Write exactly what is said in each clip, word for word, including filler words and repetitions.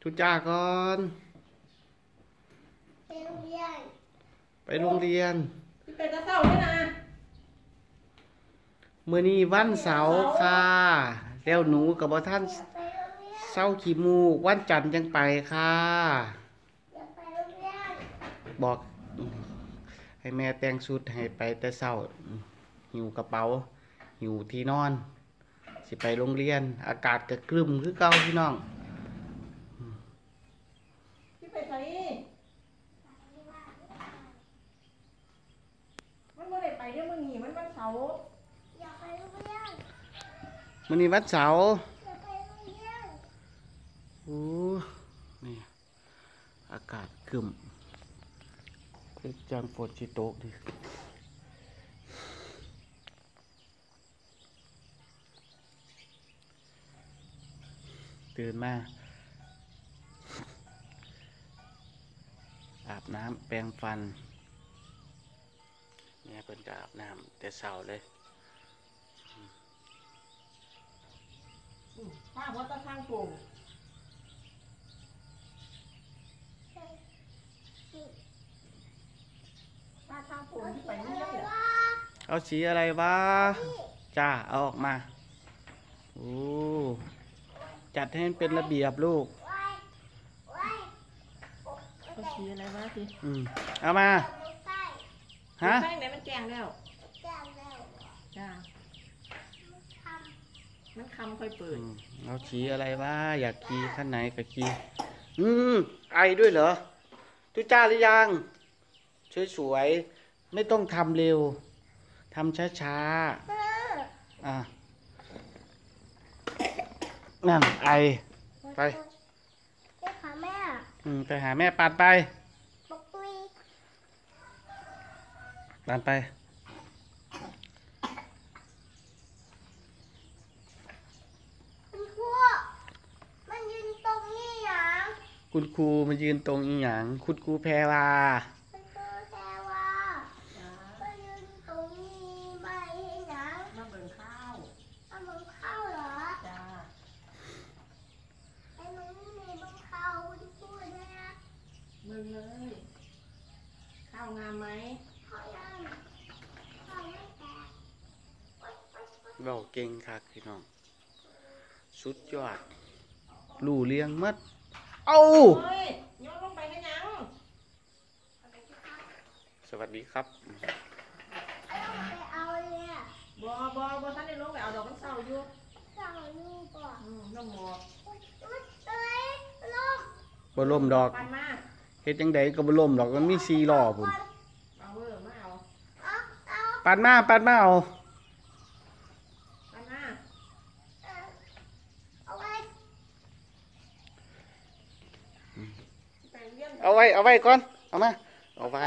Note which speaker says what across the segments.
Speaker 1: ทุจ้าก่อน
Speaker 2: ไปโรงเรียน
Speaker 1: ไปโรงเรียน
Speaker 3: พี่เป็ดจะเศร้าด้วยนะ
Speaker 1: มื้อนี้วันเสาร์ค่ะแล้วหนูกับบ่ท่านเศร้าขี้มูกวันจันทร์จังไปค่ะบอกให้แม่แต่งชุดให้ไปแต่เช้าหิวกระเป๋าหิวที่นอนสิไปโรงเรียนอากาศก็ครึ้มคือเก่าพี่น้อง
Speaker 3: พี่เป็ดใส่มันไม่ได้ไปเดี๋ยวมึงหนีมันวันเสาร์
Speaker 2: อยากไปโรงเรียน
Speaker 1: มื้อนี้วันเสาร์
Speaker 2: อยากไปโรงเรียน
Speaker 1: โอ้นี่อากาศครึ้มคือจังฝนสิตกดิตื่นมาอาบน้ำแปรงฟันแม่เพิ่นก็อาบน้ำแต่เช้าเลย
Speaker 3: ข้างวัดตะข้างโป่งตาข้างโป่งที่ไปนี่ได้เหรอ
Speaker 1: เอาสีอะไรวะจ้าเอาออกมาโอ้จัดให้มันเป็นระเบียบลูก
Speaker 3: เอาสีอะไรวะสิ
Speaker 1: อืมเอามาฮะ
Speaker 3: แป้งไหนมันแกงแล้วจ้ามันคำค่อยเปิด
Speaker 1: เอาสีอะไรวะอยากขี่ขั้นไหนก็ขี่อืมไอด้วยเหรอทุจ้าหรือยังสวยๆไม่ต้องทำเร็วทำช้าๆอ่ะนั่นไอไป
Speaker 2: ไปหาแม่
Speaker 1: อืมไปหาแม่ปานไป
Speaker 2: บอกตุย
Speaker 1: ปานไป
Speaker 2: คุณครูมันยืนตรงนี้หยัง
Speaker 1: คุณครูมายืนตรงอีหยังคุณครูแพรวา
Speaker 2: คุณครูแพรวามายืนตรงนี้มาเห็นหยัง
Speaker 3: มาเบิ่งข้าว
Speaker 2: มาเบิ่งข้าวเหรอ
Speaker 3: จ้า
Speaker 2: ไอ้หนูนี่เบิ่งข้าวคุณครูเนี่ย
Speaker 3: เบิ่งเลยข้าวงามไหม
Speaker 2: ข้าวยังข้าวไม่แตก
Speaker 1: เบาเก่งคักพี่น้องสุดยอดรู้เลี้ยงมัดเอา
Speaker 3: เฮ้ยย้อนลงไปได้ยัง
Speaker 1: สวัสดีครับ
Speaker 2: ไปเอาเนี่ย
Speaker 3: บ่บ่บ่ท่านได้ลงไปเอาดอกมันเศร้าอยู่
Speaker 2: เศร้าอยู่บ่
Speaker 3: อืมน้องหมอก
Speaker 2: เอ้ยลม
Speaker 1: บ่ล่มดอก
Speaker 3: ปันมา
Speaker 1: เฮ็ดจังไดก็บ่ล่มดอกมันมีสี่ล้อพุ่น
Speaker 3: เอาเว้อมาเอา
Speaker 2: เอาเอา
Speaker 1: ปัดมาปัดมาเอา
Speaker 3: ปันมา
Speaker 2: เอาไว้
Speaker 3: ไปเรียน
Speaker 1: เอาไว้เอาไว้ก่อนเอามาเอาไว้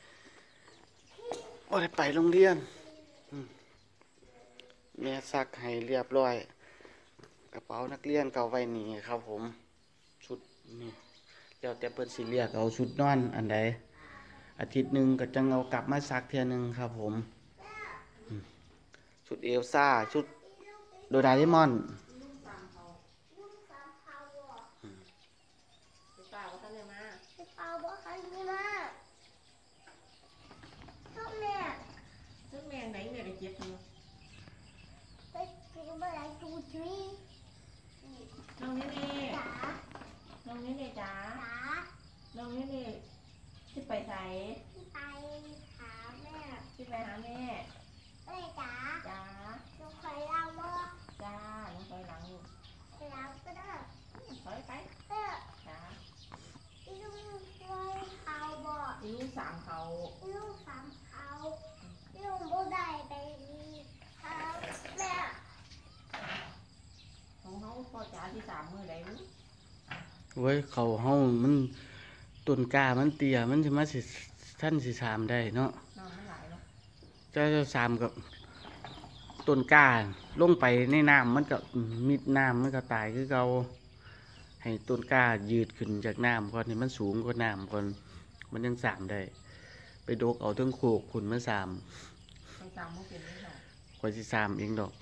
Speaker 1: บ่ได้ไปโรงเรียนแม่ซักให้เรียบร้อยกระเป๋านักเรียนก็เอาไว้นี่ครับผมชุดนี่แล้วแต่เพิ่นสิเรียกเอาชุดนอนอันใดอาทิตย์หนึงก็จังเอากลับมาซักเทื่อนึงครับผมชุดเอลซ่าชุดโดราเอมอน
Speaker 3: ป้าว่าท่านได้มา
Speaker 2: เอาบ่คันนี้มาชอบแม่
Speaker 3: ซึ่งแมงไหนแม่ได้เจ็บอยู่
Speaker 2: ไปกินอะไรดูที
Speaker 3: น้องเนเน่
Speaker 2: จ๋า
Speaker 3: น้องเนเน่จ๋า
Speaker 2: จ๋า
Speaker 3: น้องเนเน่ที่ไปใส่
Speaker 2: ที่ไปหาแม่
Speaker 3: ที่ไปหาแม่
Speaker 2: แม่จ๋า
Speaker 3: จ๋า
Speaker 2: หนูคอยเล่าบ่
Speaker 3: จ้าน้องคอยหลังลูก
Speaker 2: ไปเล่าก็ได้
Speaker 3: ถอยไป
Speaker 2: เออ
Speaker 3: จ้า
Speaker 2: อีลุงคอยเขาบ่
Speaker 3: อีลูกสามเขา
Speaker 2: อีลุงสามเขาอีลุงบ่ได้ไปหาแม่
Speaker 3: ของเขาพ่อจ๋าที่สามมือไหนลูก
Speaker 1: เว้ยเขาเฮามันต้นกล้ามันเตี้ยมันสิมาสิท่านสิสามได้เนาะ
Speaker 3: น้ำไม่ไหลเนาะ
Speaker 1: จะจะสามกับต้นกล้าลงไปในน้ำมันก็มิดน้ำมันก็ตายคือเก่าให้ต้นกล้ายืดขึ้นจากน้ำก่อนให้มันสูงกว่าน้ำก่อนมันยังสามได้ไปดกเอาทั้งโขกขุนมาสาม
Speaker 3: สามโมเป็นไม่หรอก
Speaker 1: กว่าสิสามเองดอก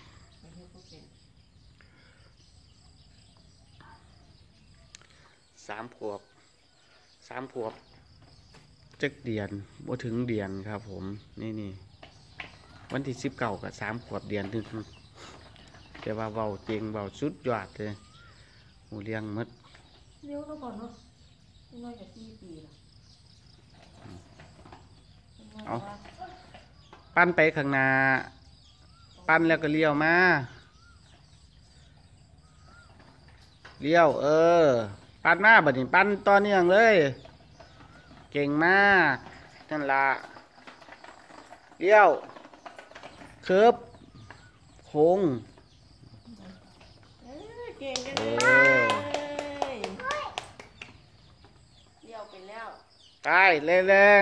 Speaker 1: สามขวบสามขวบจักเดือนบ่ถึงเดือนครับผมนี่นี่วันที่สิบเก้ากับสามขวบเดือนหนึงแต่ว่าเบาเก่งเบาสุดยอดเลยหูเลี้ยงหมด
Speaker 3: เลี้ยวก็ก่อนเนาะนี่น้อยกับสี่ปีละ
Speaker 1: เอาปั้นไปข้างหน้าปั้นแล้วก็เลี้ยวมาเลี้ยวเออปั้นมาบัดนี้ปั้นต่อเนื่องเลย เก่งมากนั่นละเลี้ยวเคิบโค้ง
Speaker 3: เออเก่งกัน
Speaker 1: เอ
Speaker 3: เล
Speaker 1: อย
Speaker 3: เลี้ยวไปแล้ว
Speaker 1: ใช่แรง
Speaker 2: ลง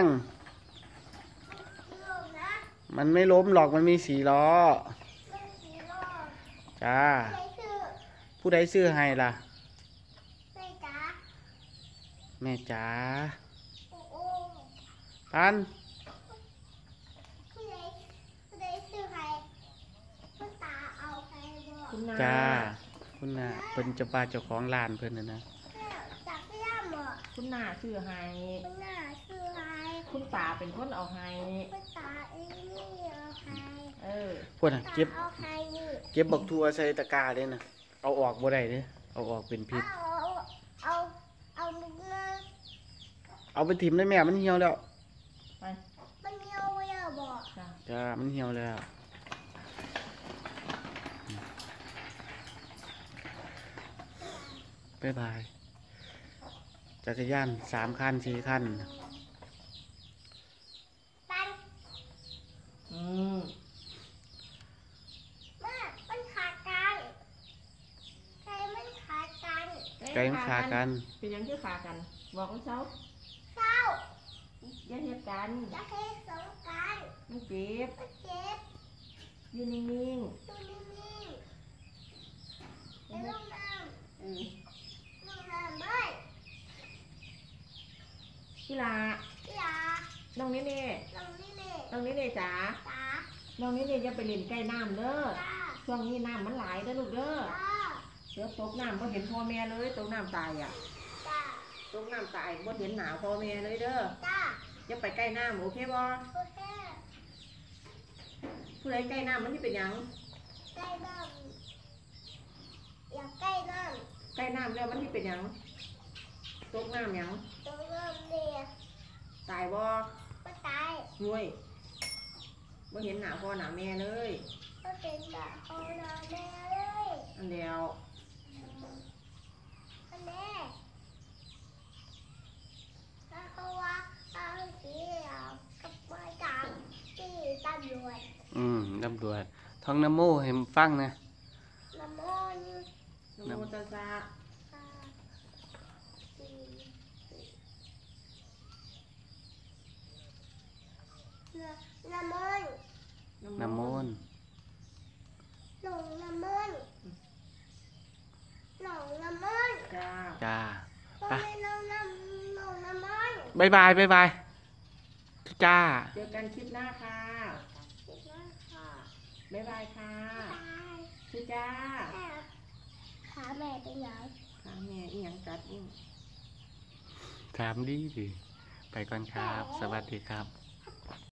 Speaker 2: นะ
Speaker 1: ๆมันไม่ล้มหรอกมันมีสี่ล้อ
Speaker 2: เล่นสีโลก
Speaker 1: จ้า
Speaker 2: ใช้ชื่อ
Speaker 1: ผู้ใดซื้อให้ล่ะ
Speaker 2: แม่จ๋า
Speaker 1: แม่จ๋า
Speaker 2: โอ้โห
Speaker 1: ปั้น
Speaker 2: ผู้ใดผู้ใดชื่อใครผู้ตาเอาใครบอก
Speaker 3: คุณนา
Speaker 1: จ้าคุณน่ะเพิ่นจะปาเจ้าของร้านเพิ่นน่ะนะ
Speaker 2: แม่จากพี่ย่าหมอ
Speaker 3: คุณนาชื่อไฮ
Speaker 2: คุณหน้าชื่อใคร
Speaker 3: คุณตาเป็นคนเอาไฮ
Speaker 2: ผู้ตาเองนี่เอาใคร
Speaker 3: เออ
Speaker 1: พวกน่ะ
Speaker 2: ตา
Speaker 1: เก็บ
Speaker 2: เอาใครนี่
Speaker 1: เก็บบักทัวใส่ตะกร้าเด้น่ะเอาออกบ่ได้เด้เอาออกเป็นพิษ
Speaker 2: เอาเอาเอามึงนะ
Speaker 1: เอาไปถิ่มได้แม่มันเหี่ยวแล้ว
Speaker 3: ไป
Speaker 2: มันเหี่ยวเหี่ยวบอก
Speaker 3: จ้า
Speaker 1: จ้ามันเหี่ยวแล้วบ๊ายบายจักรยานสามคันสี่คัน
Speaker 2: ปัน
Speaker 3: อืม
Speaker 2: แม่มันขาดกันใครมันขาดกัน
Speaker 1: ไก่มันขากัน
Speaker 3: เป็นหยังที่ขากัน บอกเขาเช้า
Speaker 2: เศร้า
Speaker 3: อย่าเหตุกัน
Speaker 2: จะให้สงกราร
Speaker 3: มันเจ็บ
Speaker 2: มันเจ็บ
Speaker 3: อยู่นิ่ง
Speaker 2: ดูนิ่งๆ
Speaker 3: ๆ
Speaker 2: ในลูกน้
Speaker 3: เออ
Speaker 2: ำลูกน้ำด้วย
Speaker 3: กีฬา
Speaker 2: พี่ยา
Speaker 3: น้องเน่เน่
Speaker 2: ลองนี่นี่
Speaker 3: น้องเน่เน่จ๋า
Speaker 2: ตา
Speaker 3: น้องเน่เน่อย่าไปเล่นใกล้น้ำเด้อ
Speaker 2: ตา
Speaker 3: ช่วงนี้น้ำมันไหลายเด้อลูกเด้อ
Speaker 2: ตา
Speaker 3: เดี๋ยวตกน้ำก็เห็นพ่อแม่เลยตกน้ำตายอ่ะ
Speaker 2: ตา
Speaker 3: ตกน้ำตายก็เห็นหนาวพ่อแม่เลยเด้อ
Speaker 2: ตา
Speaker 3: อย่าไปใกล้น้ำโอเคบ่
Speaker 2: โอเค
Speaker 3: ผู้ใดใกล้น้ำมันที่เป็นหยัง
Speaker 2: ใกล้น้ำอยากใกล้น้
Speaker 3: ใกล้น้ำแล้วมันที่เป็นหยังตกน้ำหยัง
Speaker 2: ำตรงน้ำเนี่ย
Speaker 3: ตายบ่
Speaker 2: ก็ตาย
Speaker 3: ห่วยบ่เห็นหนาวพ่อหนาวแม่เลย
Speaker 2: ก็เป็นแบบเขานอนแม่เลย
Speaker 3: อันเดียว
Speaker 2: อันนี้ถ้าเขาว่าเอาสีเหลืองกับไม้ดำที่ตำรวจ
Speaker 1: อืมตำรวจท่องน้ำโมให้มันฟังนะ
Speaker 2: น้ำมนต์
Speaker 3: นะโมตัสสะ
Speaker 2: อ่าสี่น้ำมนต์
Speaker 1: น้ำมนต์
Speaker 2: หลงน้ำมนต์หลงน้ำมนต์
Speaker 3: จ้า
Speaker 1: จ้า
Speaker 2: ทำไมน้องน้ำหลงน้ำมนต์
Speaker 1: บายบายบายบายจ้า
Speaker 3: เจอกันคลิปหน้าค่ะ
Speaker 2: คิดว่าค่ะ
Speaker 3: บ๊ายบายค่ะ
Speaker 2: ตาย
Speaker 3: ชื่อจ้า
Speaker 2: แม่ขาแม่เป็นยัง
Speaker 3: ค่ะแม่อีหยังกัดอีก
Speaker 1: ถามดีดิไปก่อนครับ สวัสดีครับ